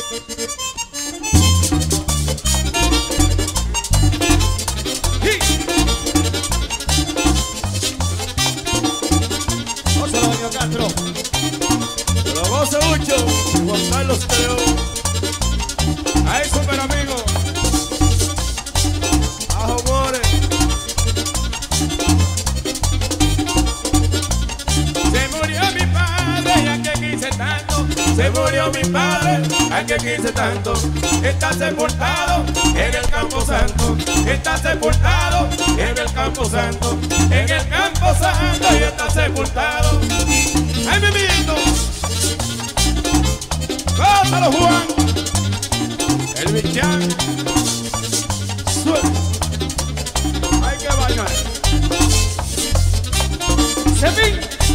Gózalo, doña Castro. Lo gozo mucho. Juan Carlos Teo. Ahí, super amigo. Ajo More. Se murió mi padre, ya que quise tanto. Se murió mi padre, al que quise tanto. Está sepultado en el Campo Santo. Está sepultado en el Campo Santo. En el Campo Santo y está sepultado. ¡Ay, mi amiguito! ¡Gózalo, Juan! El bichán. Suelta. ¡Hay que bailar! ¡Cepín!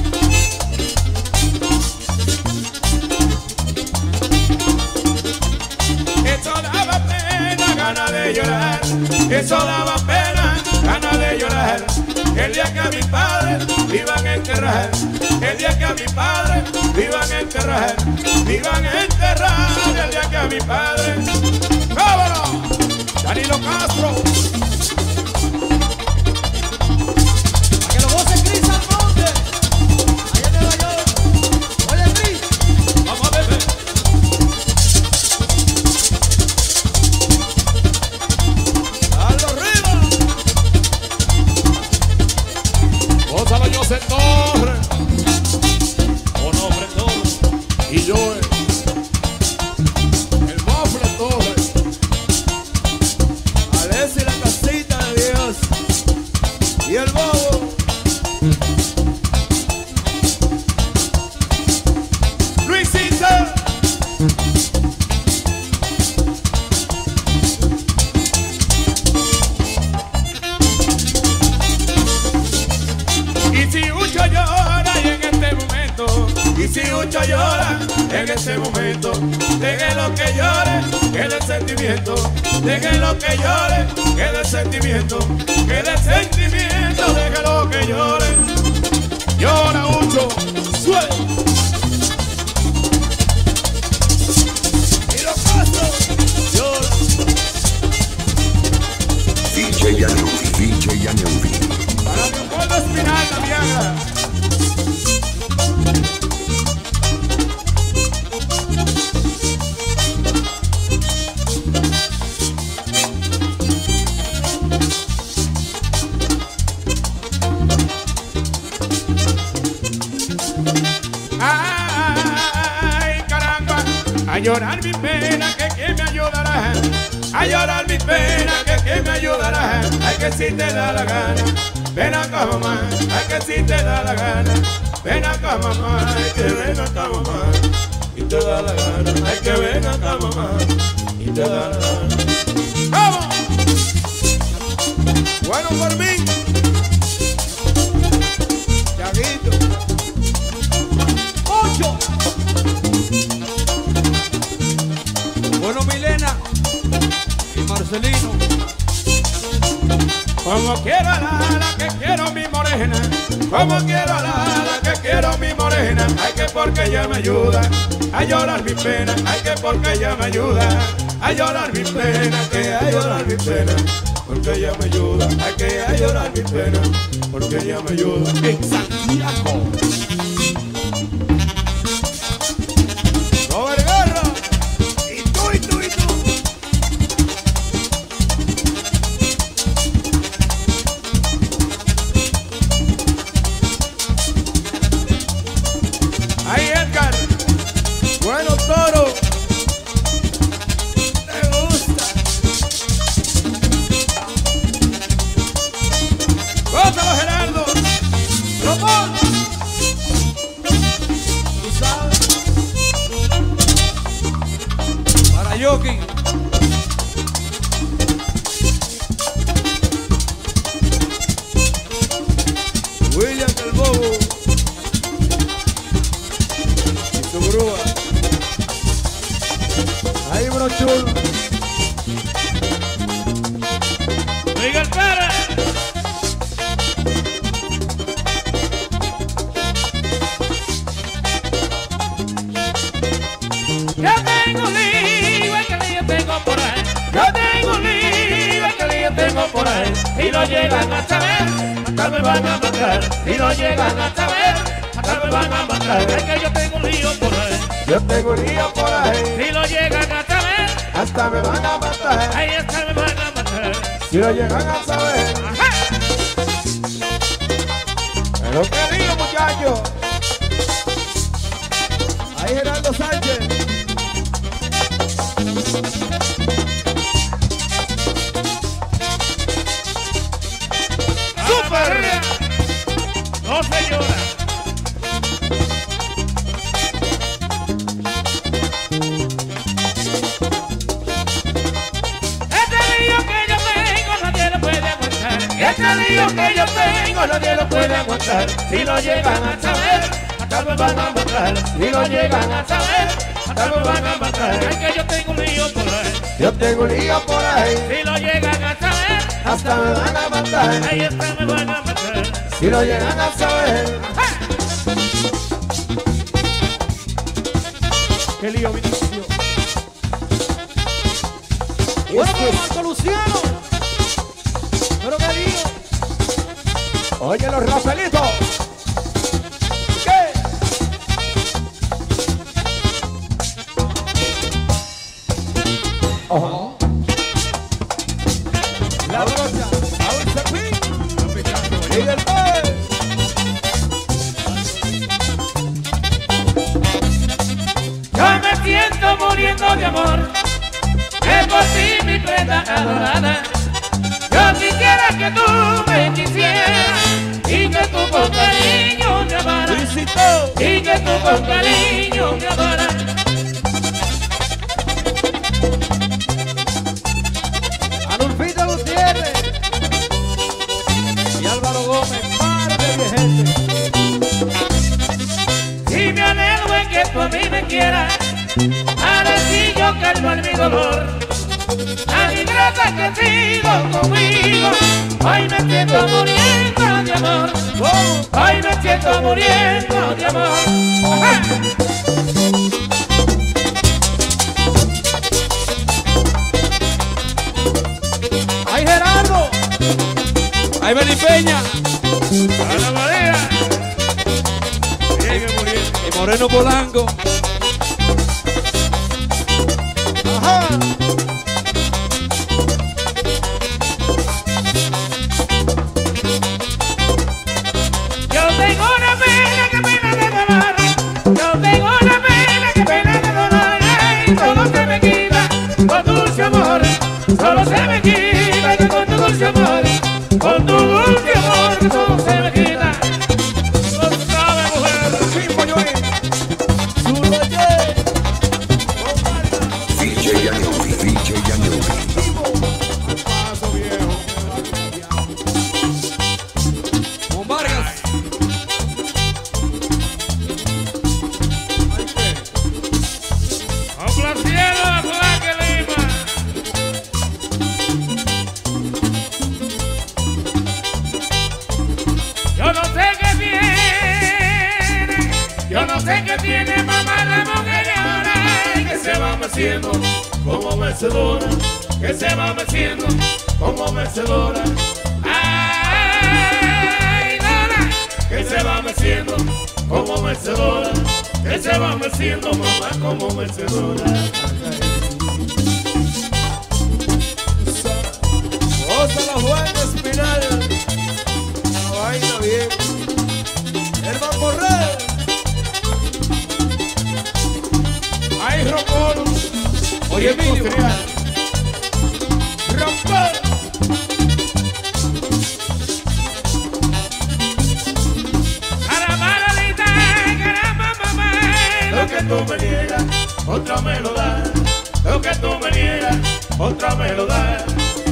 Eso daba pena, gana de llorar. Eso daba pena, gana de llorar. El día que a mi padre me iban a enterrar. El día que a mi padre me iban a enterrar. Me iban a enterrar el día que a mi padre. ¡Vámonos! Danilo Castro. A que lo goce Cris Almonte. Allá en Nueva York. Oye, Cris. Vamos a beber. ¡Aldo arriba! Gózalo, José Torres. Un hombre Torres. Y yo, el Mofle Torres. Alessi la casita de Dios. Y el bobo. Luisito. Y si Ucho llora y en este momento, y si Ucho llora en este momento, deje lo que llore, quede el sentimiento, deje lo que llore, quede el sentimiento, quede el sentimiento, deje lo que llore. Llora Ucho, suelta. Y lo paso, llora. DJ Yanubi, DJ Yanubi. Para Leopoldo Espinal, la Viagra. Ay, caramba, a llorar mi pena, que quién me ayudará. A llorar mi pena, que quién me ayudará. Ay, que si te da la gana, ven acá mamá. Ay, que si te da la gana, ven acá mamá. Ay, que ven acá mamá, y te da la gana. Ay, que ven acá mamá, y te da la gana. ¡Vamos! Bueno por mí, Chaguito. Ocho. Bueno, Milena y Marcelino. Como quiero a la que quiero mi morena, como quiero a la que quiero mi morena. Ay, que porque ella me ayuda a llorar mi pena. Ay, que porque ella me ayuda a llorar mi pena. Que a llorar mi pena, porque ella me ayuda. Ay, que a llorar mi pena, porque ella me ayuda. En Santiago. Robert Guerra. Y tú, y tú, y tú. Ahí Edgar, bueno toro, te gusta. Gózalo Gerardo, Román, Tú sabes. Para Yoki. William el Bobo y su grúa. Ahí Brochul, Miguel Pérez. Ya tengo listo si lo llegan a saber, hasta me van a matar. Si lo llegan a saber, hasta me van a matar. Es que yo tengo un lío por ahí. Yo tengo un lío por ahí. Si lo llegan a saber, Hasta me van a matar. ahí hasta me van a matar. Si lo llegan a saber. Ajá. Pero qué lío, muchachos. Ahí Gerardo Sánchez. ¡Súper! No se llora. Este lío que yo tengo nadie lo puede aguantar. Este lío que yo tengo nadie lo puede aguantar. Si lo llegan a saber, hasta me van a matar. Si lo llegan a saber, hasta me van a matar. Es que yo tengo un lío por ahí. Yo tengo un lío por ahí. Si lo llegan a saber, Hasta me van a matar. ahí está me van a matar. Si lo llegan a saber. Qué lío, Vinicio. Bueno, para Marco Luciano. Pero qué lío. Oye, los Rafaelitos. ¿Qué? Ojo. La brocha. Raúl Cepín. Miguel Pérez. Yo me siento muriendo de amor, es por ti mi prenda adorada. Yo quisiera que tú me quisieras y que tú con cariño me amaras. Y que tú con cariño me amaras. Anulfita Gutiérrez. Y Álvaro Gómez. Para de viejete. Si me anhelo en que tú a mí me quieras, a ver si yo calmo mi dolor. A mi grata que has sido conmigo, hoy me siento muriendo de amor. Hoy me siento muriendo de amor. ¡Ajá! Ahí Gerardo. Ahí Beni Peña Ana María. Sigue muriendo. y Moreno Polanco. Ajá. Yo tengo una pena, que pena de dolor. Yo tengo una pena, que pena de dolor. Ay, solo se me quita con tu dulce amor. Solo se me quita que con tu dulce amor. Con tu dulce amor, que solo se me quita. No sabe, mujer. DJ Yanubi. DJ Yanubi. Paso viejo. Con Vargas. Complaciendo a Flaque Lima. Yo no sé qué tiene, yo no sé qué tiene mamá la mujer ahora, que se va meciendo como mecedora, que se va meciendo como mecedora. Ay, Dora, que se va meciendo como mecedora, que se va meciendo mamá como mecedora. Osa la Juan Espinal. La vaina bien. Herman Borrell. Ay, Rompón. Oye, Emilio. Rompón. Caramba, Lolita, caramba, mamá, lo que tú me niegas, otra me lo das. Lo que tú me niegas, otra me lo das.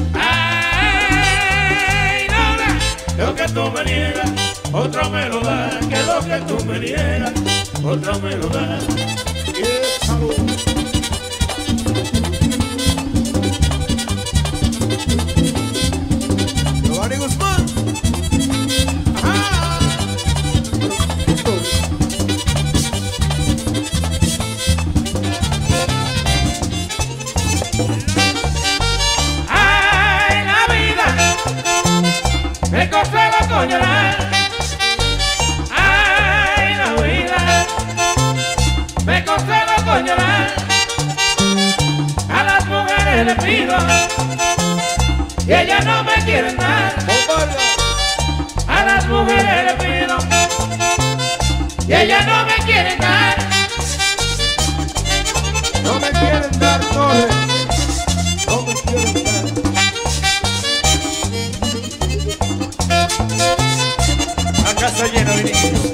Ay, Lola, lo que tú me niegas, otra me lo das. Que lo que tú me niegas, otra me lo das. Giovanni Guzmán. Ajá. Ay, la vida mujeres le pido y ellas no me quieren dar. A las mujeres le pido y ellas no me quieren dar. No me quieren dar, Torre. No me quieren dar. Acá está lleno de niños.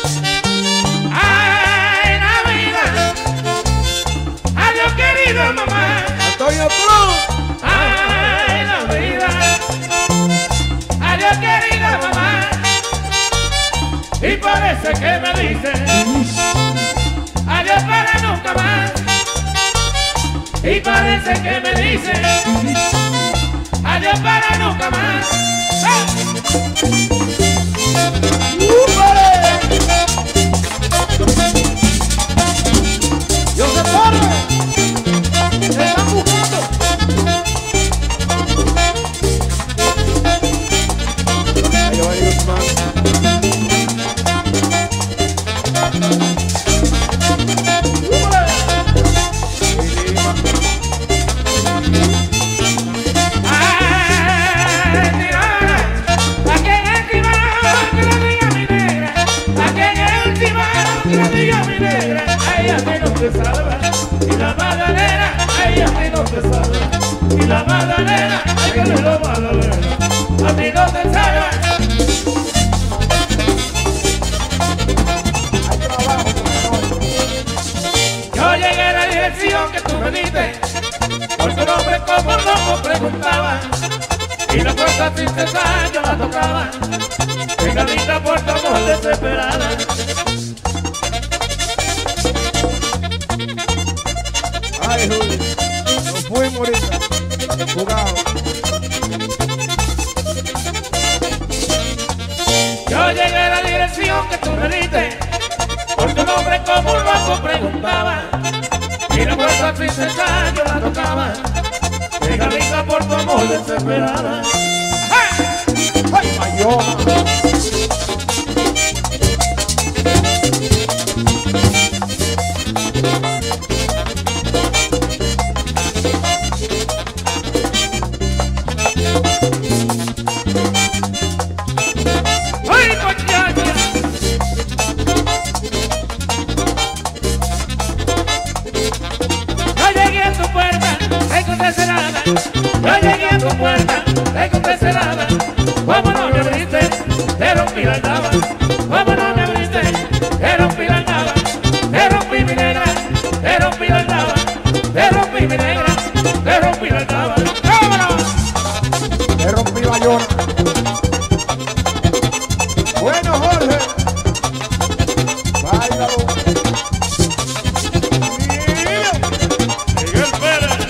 Ay, Navidad, adiós querido mamá. Antonio Cruz. Ay, Navidad, adiós querida mamá. Y parece que me dicen adiós para nunca más. Y parece que me dicen adiós para nunca más. ¡Ah! Yo se corre. Se están buscando. Ahí va Guzmán. Ay, tirana, aquí en el timón que lo diga mi negra. Aquí en el timón que lo diga mi negra. Ay, a ti no te salva. Y la Magdalena, ay, a ti no te salva. Y la Magdalena, ay, que le lo Magdalena. A ti no te salva. Yo llegué a la dirección que tú me diste, por tu nombre como loco preguntaba, y la puerta sin cesar yo la tocaba, pegadita por tu amor desesperada. Ay, Julio. Nos fuimos ahorita. Jugado. Yo llegué a la dirección que tú me diste, por tu nombre como un loco preguntaba, y la puerta sin cesar yo la tocaba, pegadita por tu amor desesperada. Ay, Mayoma. ¡Ay, muchacha! Yo llegué a tu puerta, te encontré cerrada. Yo llegué a tu puerta, te encontré cerrada. ¿Cómo no me abriste? Te rompí la llave. ¿Cómo no me abriste? Te rompí la llave. Te rompí mi negra, te rompí la llave. Te rompí mi negra, te rompí la llave. ¡Vámonos! Te rompí Mayoma. Bueno, Jorge. Báilalo. Miguel Pérez.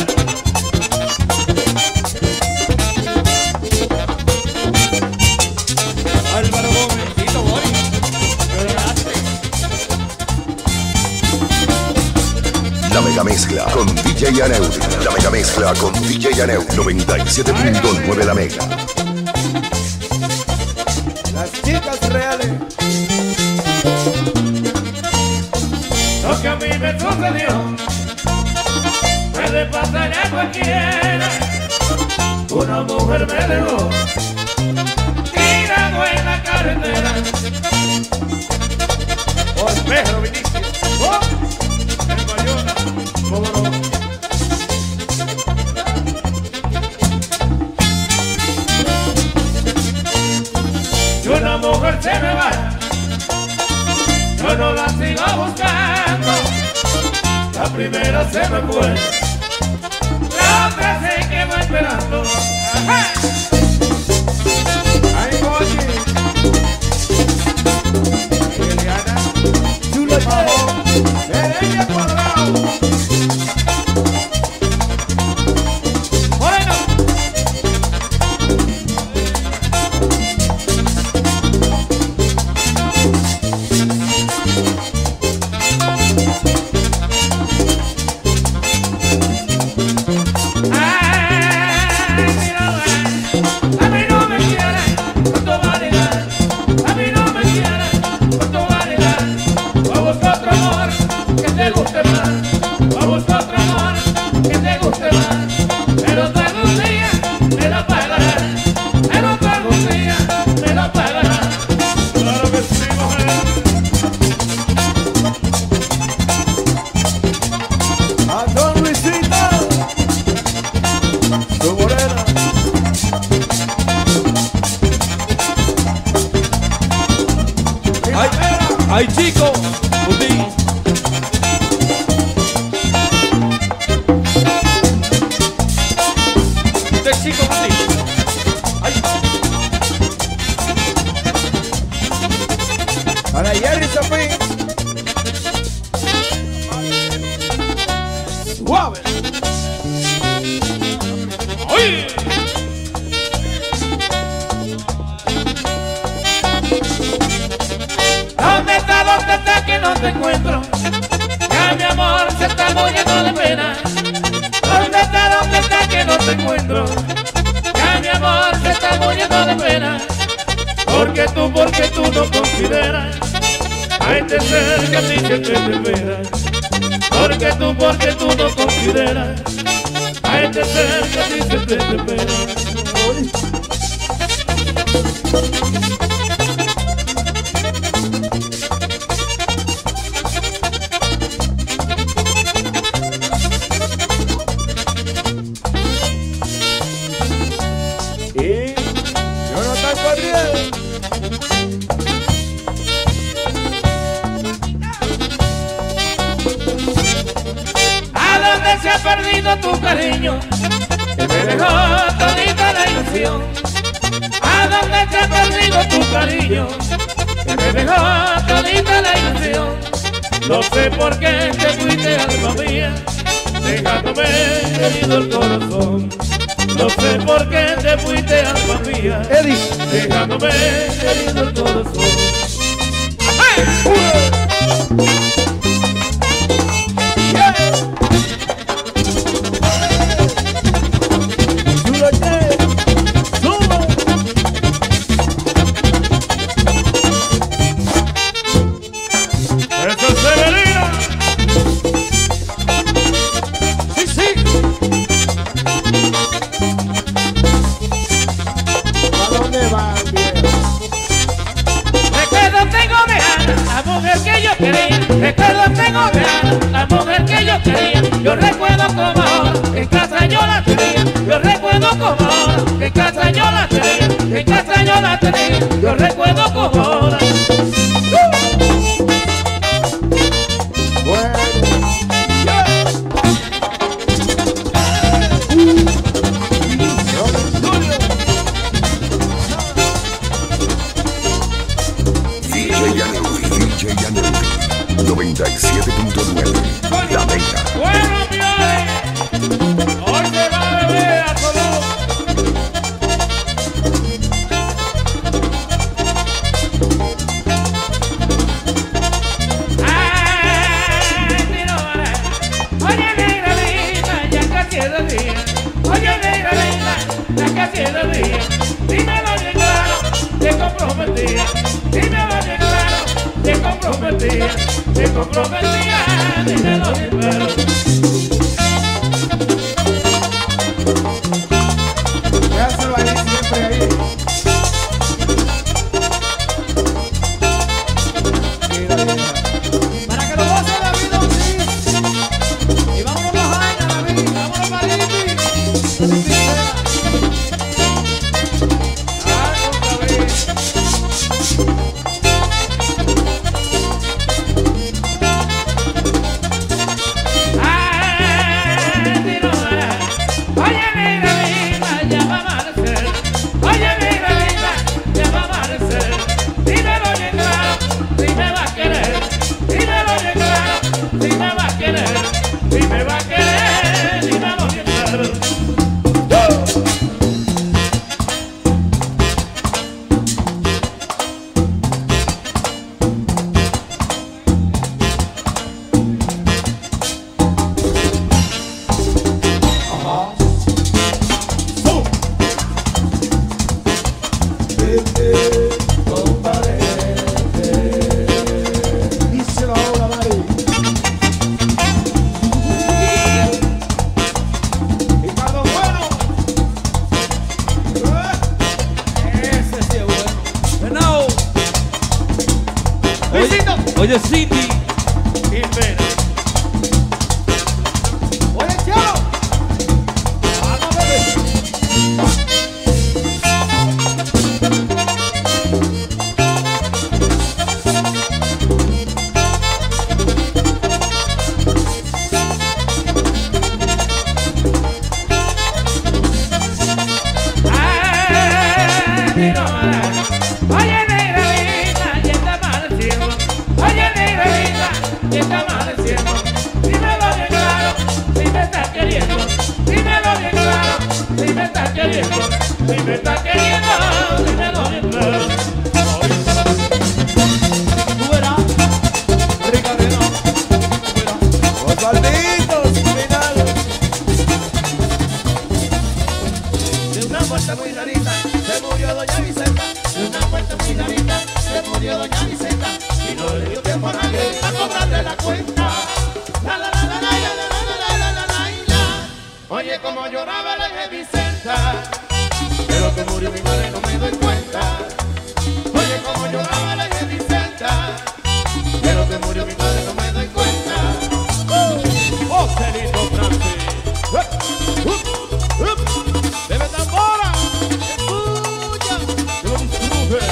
Álvaro Gómez, Tito Boris. La mega mezcla con DJ Aneudi. La mega mezcla con DJ Aneudi. 97.9 la mega. Las chicas reales. Lo que a mí me sucedió puede pasar a cualquiera. Una mujer me dejó tirado en la carretera. Por Pedro Vinicius. Oh, en Bayona. ¿Cómo no? Y una mujer se me va, yo no la sigo buscando. La primera se me fue, la otra se quedó esperando. ¡Ajá! Ay, oye. Eliana. Chulo Derecha cuadrado. Bueno, a mí no me quieren, ¿cuánto vale dar? A mí no me quieren, ¿cuánto vale dar? Voy a buscar otro amor que te guste más. Voy a buscar otro amor que te guste más. Ay, chico, Puti. Este chico, Puti. Ay. Para Jerry Sofí. Suave. ¡Ay! ¿Dónde está que no te encuentro? Ya mi amor se está muriendo de pena. ¿Dónde está que no te encuentro? Ya mi amor se está muriendo de pena. Porque tú no consideras a este ser que a ti se te espera. Porque tú no consideras a este ser que a ti se te espera. Y Jonathan Corriel. ¿A dónde se ha perdido tu cariño? Que me dejó todita la ilusión. ¿A dónde se ha perdido tu cariño? Que me dejó todita la ilusión. No sé por qué te fuiste, alma mía, dejándome herido el corazón. No sé por qué te fuiste, alma mía, Eddie. dejándome herido el corazón. Chulo Che. Subo. ¡Eso es Severino! Sí, sí. ¿A dónde van, viejo? Recuerdo tengo de Ana, la mujer que yo quería. Recuerdo tengo de Ana, la mujer que yo quería. Yo recuerdo como ahora, en casa yo la tenía. Yo recuerdo como ahora, que en casa yo la tenía. En casa yo la tenía. Yo recuerdo como ahora. Bueno. DJ Yaneudi 97.9 La Mega. Bueno, señores, hoy se va a beber a todos. Ay, tiro para. Oye, negra linda, ya casi es el día. Oye, negra linda, ya casi es el día. Dímelo bien claro, te comprometía. Dímelo bien claro, te comprometía. Te comprometía, dímelo bien claro. Déjalo ahí siempre ahí. Mira, mira. Para que lo goce David Ortiz. Y vámonos a Jaina, David. Vámonos para Lipi. Oye, negra linda, ya va a amanecer. Oye, negra linda, ya va a amanecer. Dímelo bien claro, si me va a querer. Dímelo bien claro, si me va a querer. Si me va a querer, dímelo bien claro. Díselo ahora, Mari. Ricardo Bueno. Ese sí es bueno. Bueno. Luisito. Oye, Cindy. Sin pena. Oye, Chelo. Vamos, bebé. queriendo, si me está queriendo, si me doliendo. Tú verás, Ricardeno, tú verás. Osvaldito, final. De una muerte muy rarita se murió doña Vicenta. De una muerte muy rarita se murió doña Vicenta. Y no le dio tiempo a nadie a cobrarle la cuenta. La la la la la la la la la la la la. Oye como lloraba la de Vicenta. De lo que murió mi madre no me doy cuenta. Oye como lloraba la de Vicenta. De lo que murió mi madre no me doy cuenta. Joselito Francis. Debe tambora. Escucha. Que lo disfrute.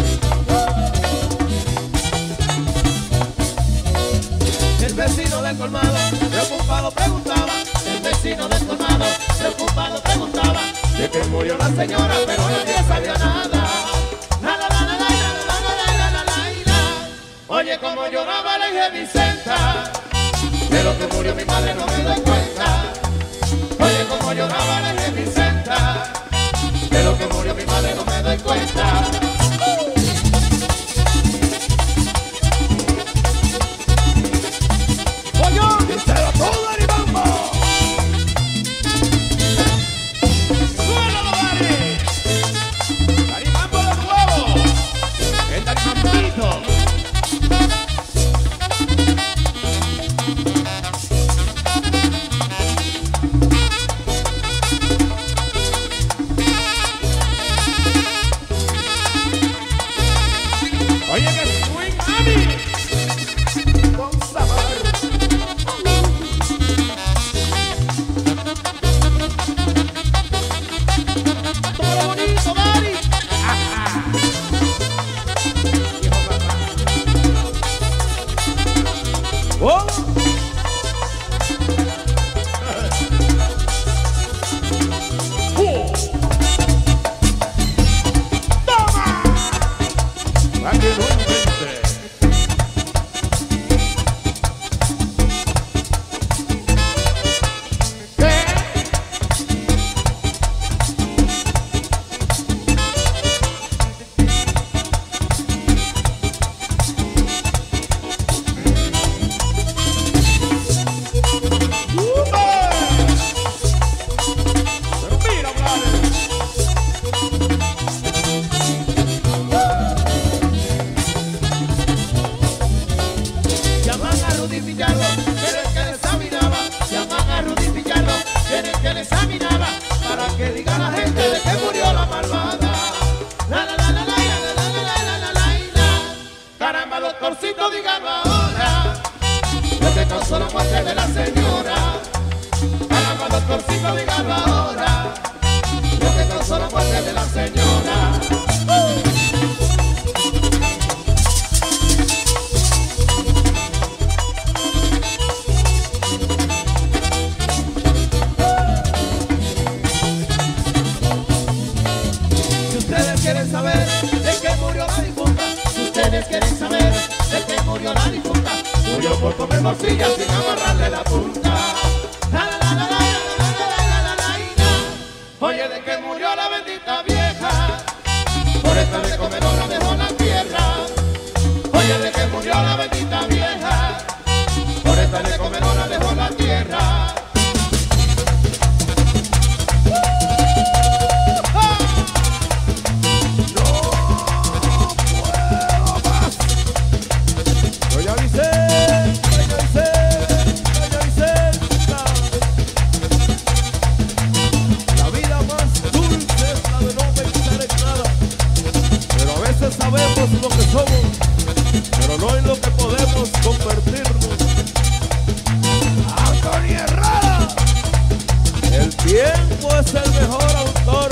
El vecino del colmado, preocupado, preguntaba. El vecino del colmado, preocupado, preguntaba. De que murió la señora, pero nadie sabía nada. La la la la la la la la la la la. Oye como lloraba la hija Vicenta. De lo que murió mi madre no me doy cuenta. Oye como lloraba la hija Vicenta. De lo que murió mi madre no me doy cuenta. Oye que swing mami con sabor. Todo lo bonito, Mari. Hijo papá. Oh. Toma. Para que no invente. Pero mira, Vlad. Llaman a Rudy Villalro, que era el que le examinaba. Llaman a Rudy Villalro, que era el que le examinaba. Para que diga la gente de que murió la malvada. La la la la la la la la la la la la. Caramba, doctorcito, dígalo ahora. Lo que causó la muerte de la señora. Caramba, doctorcito, dígalo ahora. Lo que causó la muerte de la señora. Si ustedes quieren saber de qué murió la difunta, si ustedes quieren saber de qué murió la difunta, murió por comer morcilla sin agarrarle la punta. La la la la la la la la la la la la. Oye de qué murió la bendita vieja, por estar de comelona dejó la tierra. Oye de qué murió la bendita vieja, por estar de comelona dejó la tierra. Doña Vicenta, doña Vicenta, doña Vicenta. La vida más dulce es la de no pensar en nada. Pero a veces sabemos lo que somos, pero no en lo que podemos convertirnos. Antonio Herrera. El tiempo es el mejor autor.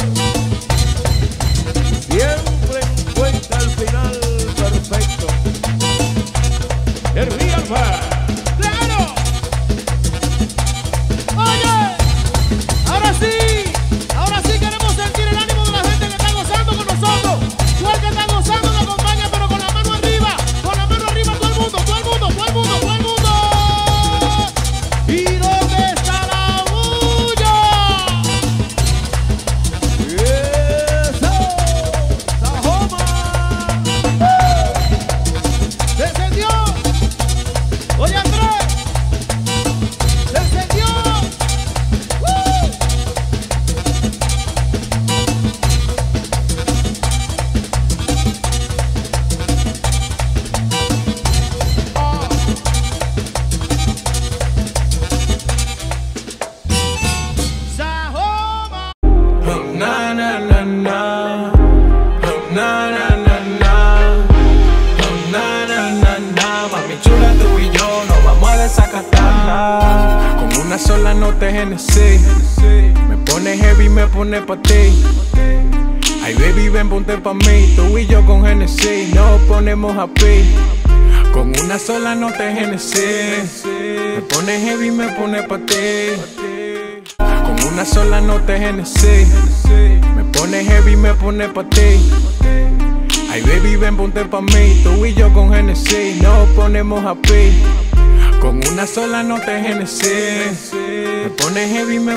Siempre encuentra el final perfecto. Herví Alfa. ¡Claro! Oye, ahora sí queremos sentir el ánimo de la gente que está gozando con nosotros. Tú el que está gozando nos acompaña, pero con la mano arriba, todo el mundo, todo el mundo, todo el mundo, todo el mundo. ¿Y dónde está la bulla? sola nota de Genesis. Me pone heavy, me pone pa' ti. Ay baby, ven, ponte pa' mí. Tú y yo con Genesis nos ponemos happy. Con una sola nota de Genesis. Me pone heavy, me pone pa' ti. Con una sola nota de Genesis. Me pone heavy, me pone pa' ti. Ay baby, ven, ponte pa' mí. Tú y yo con Genesis nos ponemos happy. Con una sola nota de Genesis. Me pone heavy, me